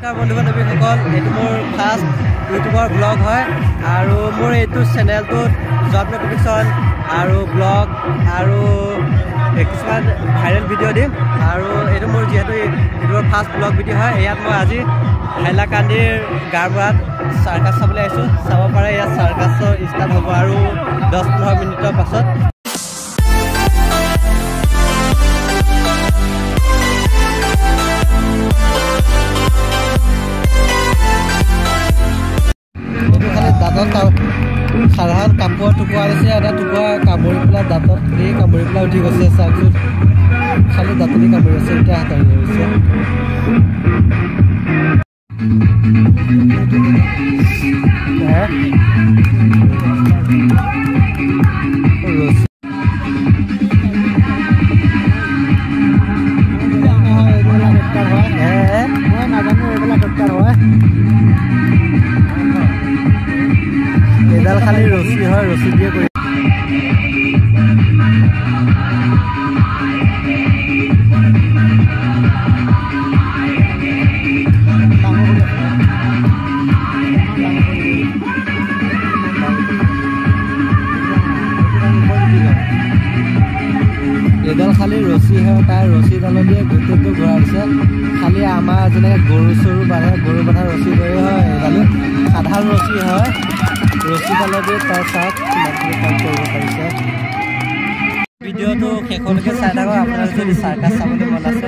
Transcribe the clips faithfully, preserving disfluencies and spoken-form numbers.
বন্ধু বান্ধৱীসকল এইটো মোৰ ফাৰ্ষ্ট ইউটিউবৰ ব্লগ হয় আৰু মোৰ এইটো চেনেলটোত জব নটিফিকেশ্যন আৰু ব্লগ আৰু কিছুমান ভাইৰেল ভিডিঅ' দিম আৰু এইটো মোৰ যিহেতু ইউটিউবৰ ফাৰ্ষ্ট ব্লগ ভিডিঅ' হয় ইয়াত মই আজি হাইলাকান্দিৰ গাৰবৰাত চাৰ্কাছ চাবলৈ আহিছোঁ চাব পাৰে ইয়াত চাৰ্কাছৰ ষ্টাৰ্ট হ'ব আৰু দহ পোন্ধৰ মিনিটৰ পাছত দাঁতত সাধাৰণ কাপোৰ টুকুৰা দিছে এটা টুকুৰা কামুৰি পেলাই দাঁতত এই কামুৰি পেলাই উঠি গৈছে চাওকচোন খালি দাঁতনি কামুৰি আছে এতিয়া হাতাৰি গৈছে এডাল খালি ৰছী হয় ৰছী দিয়ে কৰি এডাল খালি ৰছী হয় তাৰ ৰছীডাল দিয়ে গোটেইটো ঘূৰাই দিছে খালি আমাৰ যেনেকৈ গৰু চৰু বান্ধে গৰু বান্ধা ৰছী দৰে হয় এডালো সাধাৰণ ৰছী হয় ৰছীডালে দিয়ে তাৰ চাওক কিমানখিনি কাম কৰিব পাৰিছে ভিডিঅ'টো শেষলৈকে চাই থাকক আপোনাৰ যদি চাৰ্কাছ চাবলৈ মন আছে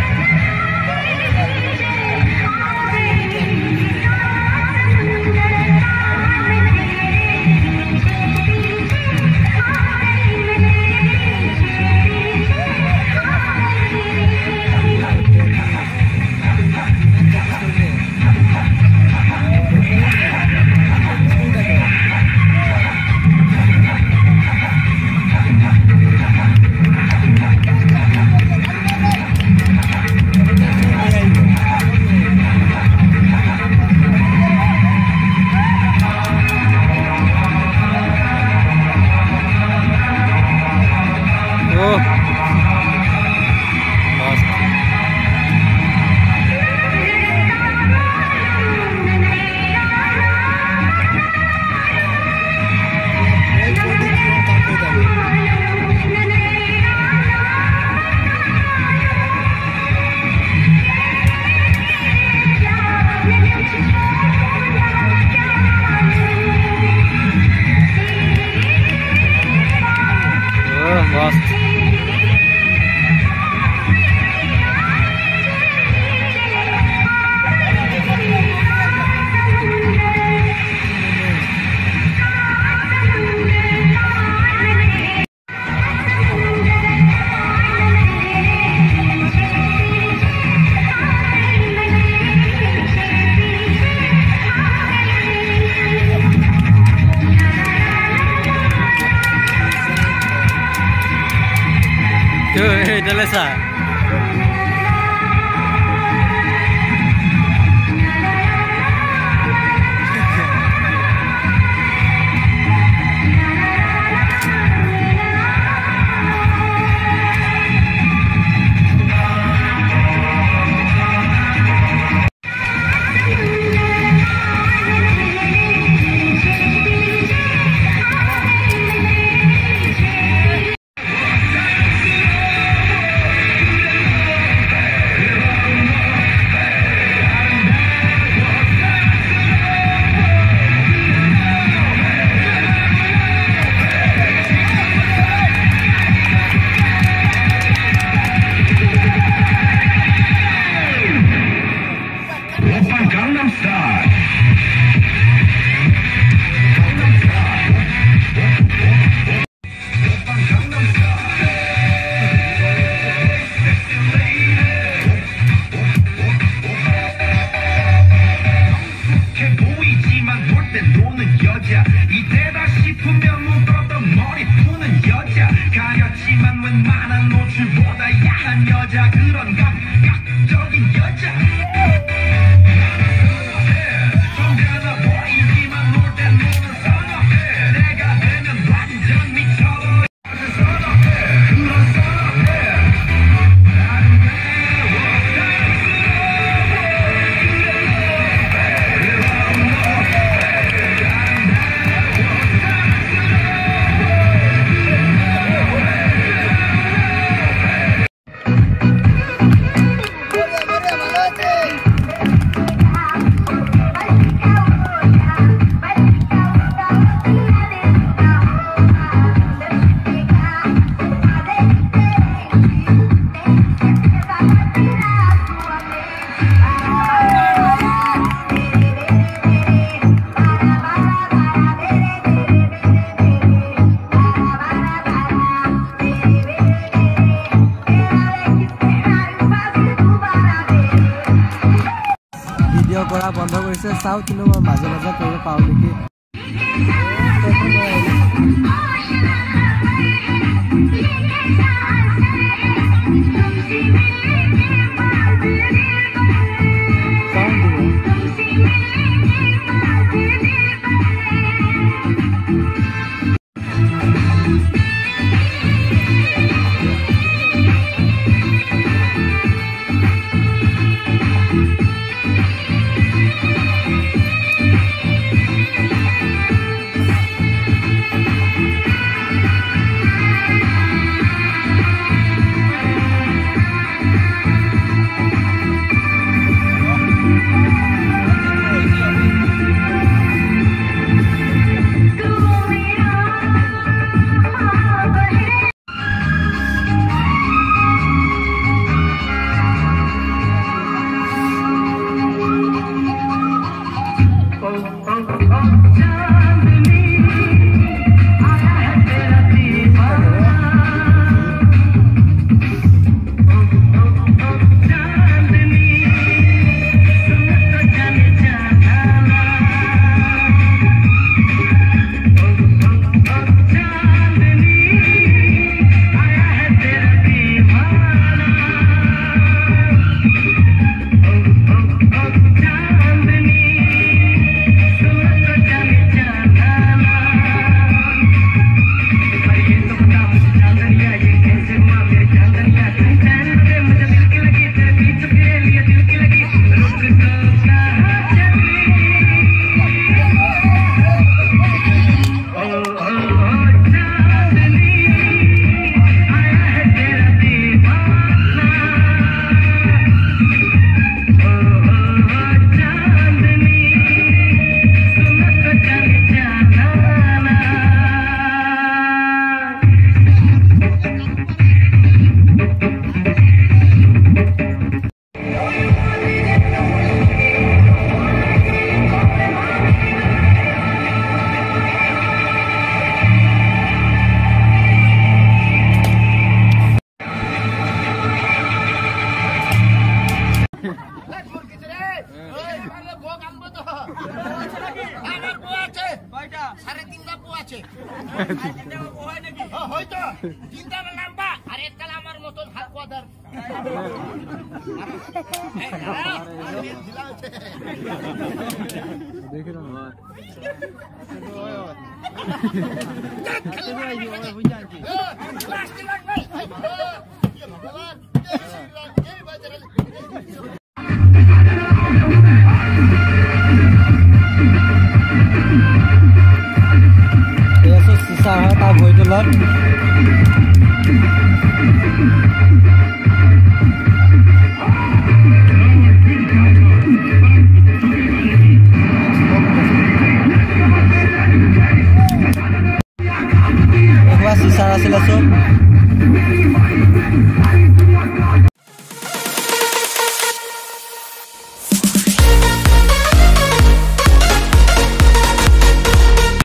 Hey, Delesa. কৰা বন্ধ কৰিছে চাও কিন্তু মই মাজে মাজে কৰিব পাও নেকি Sisa sila so